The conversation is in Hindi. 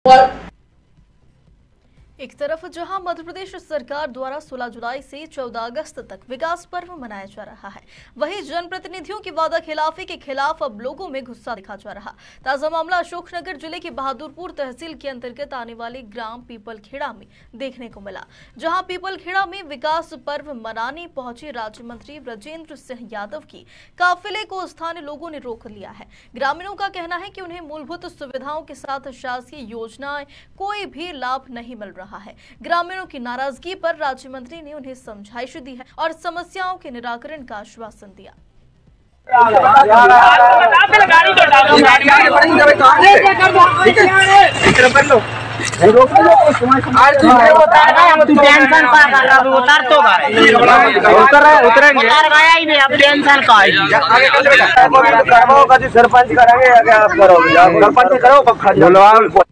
एक तरफ जहां मध्य प्रदेश सरकार द्वारा 16 जुलाई से 14 अगस्त तक विकास पर्व मनाया जा रहा है, वहीं जनप्रतिनिधियों की वादा खिलाफी के खिलाफ अब लोगों में गुस्सा दिखा जा रहा। ताजा मामला अशोकनगर जिले के बहादुरपुर तहसील के अंतर्गत आने वाले ग्राम पीपलखेड़ा में देखने को मिला, जहां पीपलखेड़ा में विकास पर्व मनाने पहुंचे राज्य मंत्री ब्रजेंद्र सिंह यादव की काफिले को स्थानीय लोगों ने रोक लिया है। ग्रामीणों का कहना है कि उन्हें मूलभूत सुविधाओं के साथ शासकीय योजनाएं कोई भी लाभ नहीं मिल रहा है। ग्रामीणों की नाराजगी पर राज्य मंत्री ने उन्हें समझाइश दी है और समस्याओं के निराकरण का आश्वासन दिया। सरपंच करेंगे, सरपंच करो।